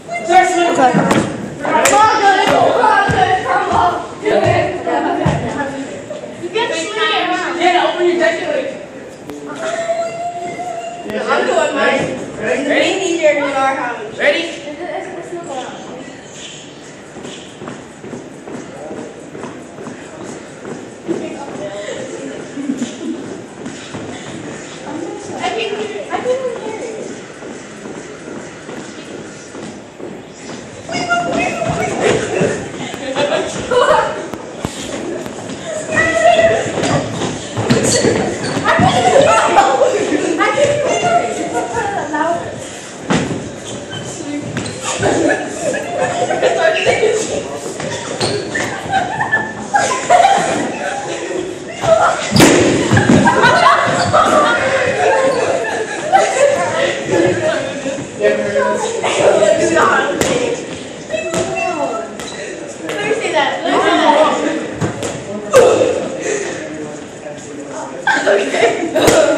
Yeah, open your deck. I'm doing mine. Ready? We need your our house. Ready? I can hear it. Okay.